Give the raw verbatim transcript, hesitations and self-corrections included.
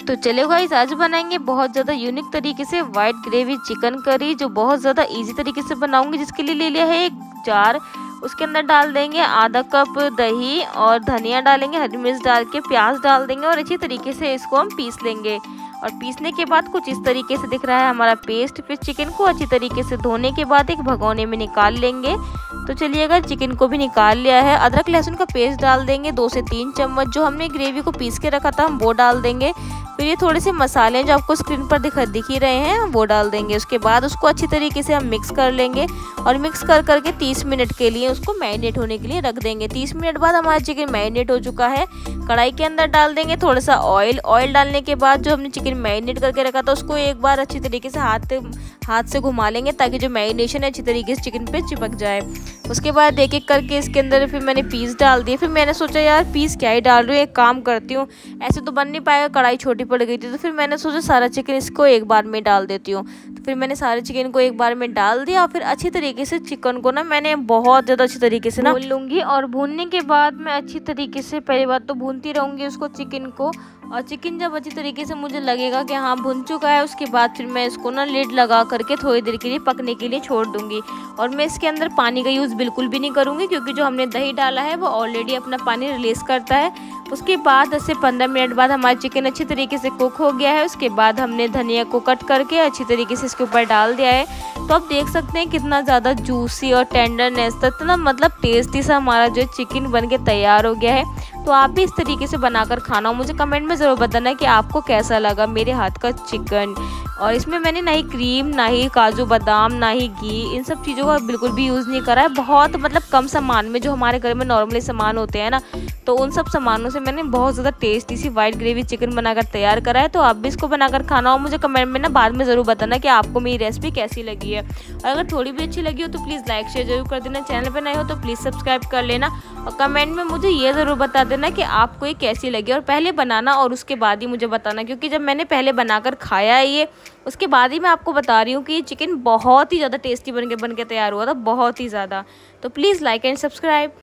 तो चले गाइस, आज बनाएंगे बहुत ज़्यादा यूनिक तरीके से वाइट ग्रेवी चिकन करी, जो बहुत ज़्यादा इजी तरीके से बनाऊंगी। जिसके लिए ले लिया है एक जार, उसके अंदर डाल देंगे आधा कप दही और धनिया डालेंगे, हरी मिर्च डाल के प्याज डाल देंगे और अच्छी तरीके से इसको हम पीस लेंगे। और पीसने के बाद कुछ इस तरीके से दिख रहा है हमारा पेस्ट। फिर चिकन को अच्छी तरीके से धोने के बाद एक भगोने में निकाल लेंगे। तो चलिएगा, चिकन को भी निकाल लिया है। अदरक लहसुन का पेस्ट डाल देंगे, दो से तीन चम्मच। जो हमने ग्रेवी को पीस के रखा था हम वो डाल देंगे। फिर ये थोड़े से मसाले जो आपको स्क्रीन पर दिख दिख ही रहे हैं वो डाल देंगे। उसके बाद उसको अच्छी तरीके से हम मिक्स कर लेंगे और मिक्स कर करके तीस मिनट के लिए उसको मैरिनेट होने के लिए रख देंगे। तीस मिनट बाद हमारा चिकन मैरिनेट हो चुका है। कढ़ाई के अंदर डाल देंगे थोड़ा सा ऑयल। ऑयल डालने के बाद जो हमने चिकन मैरिनेट करके रखा था उसको एक बार अच्छी तरीके से हाथ हाथ से घुमा लेंगे, ताकि जो मैरिनेशन है अच्छी तरीके से चिकन पे चिपक जाए। उसके बाद एक एक करके इसके अंदर फिर मैंने पीस डाल दिए। फिर मैंने सोचा यार पीस क्या ही डाल रही हूँ, एक काम करती हूँ, ऐसे तो बन नहीं पाएगा, कढ़ाई छोटी पड़ गई थी। तो फिर मैंने सोचा सारा चिकन इसको एक बार में डाल देती हूँ। तो फिर मैंने सारे चिकन को एक बार में डाल दिया और फिर अच्छी तरीके से चिकन को ना मैंने बहुत ज़्यादा अच्छी तरीके से ना भून लूँगी। और भूनने के बाद मैं अच्छी तरीके से पहली बात तो भूनती रहूँगी उसको, चिकन को। और चिकन जब अच्छी तरीके से मुझे लगेगा कि हाँ भुन चुका है, उसके बाद फिर मैं इसको ना लिड लगा करके थोड़ी देर के लिए पकने के लिए छोड़ दूंगी। और मैं इसके अंदर पानी का यूज़ बिल्कुल भी नहीं करूँगी, क्योंकि जो हमने दही डाला है वो ऑलरेडी अपना पानी रिलीज़ करता है। उसके बाद दस से पंद्रह मिनट बाद हमारा चिकन अच्छी तरीके से कुक हो गया है। उसके बाद हमने धनिया को कट करके अच्छी तरीके से इसके ऊपर डाल दिया है। तो आप देख सकते हैं कितना ज़्यादा जूसी और टेंडरनेस था, इतना मतलब टेस्टी सा हमारा जो चिकन बन के तैयार हो गया है। तो आप भी इस तरीके से बनाकर खाना, मुझे कमेंट में ज़रूर बताना कि आपको कैसा लगा मेरे हाथ का चिकन। और इसमें मैंने ना ही क्रीम, ना ही काजू बादाम, ना ही घी, इन सब चीज़ों का बिल्कुल भी यूज़ नहीं करा है। बहुत मतलब कम सामान में, जो हमारे घर में नॉर्मली सामान होते हैं ना, तो उन सब सामानों से मैंने बहुत ज़्यादा टेस्टी सी वाइट ग्रेवी चिकन बनाकर तैयार करा है। तो आप भी इसको बनाकर खाना हो, मुझे कमेंट में ना बाद में ज़रूर बताना कि आपको मेरी रेसिपी कैसी लगी है। और अगर थोड़ी भी अच्छी लगी हो तो प्लीज़ लाइक शेयर जरूर कर देना। चैनल पर नए हो तो प्लीज़ सब्सक्राइब कर लेना। और कमेंट में मुझे ये ज़रूर बता देना कि आपको ये कैसी लगी, और पहले बनाना और उसके बाद ही मुझे बताना, क्योंकि जब मैंने पहले बनाकर खाया है ये, उसके बाद ही मैं आपको बता रही हूँ कि ये चिकन बहुत ही ज़्यादा टेस्टी बन के बन के तैयार हुआ था, बहुत ही ज़्यादा। तो प्लीज़ लाइक एंड सब्सक्राइब।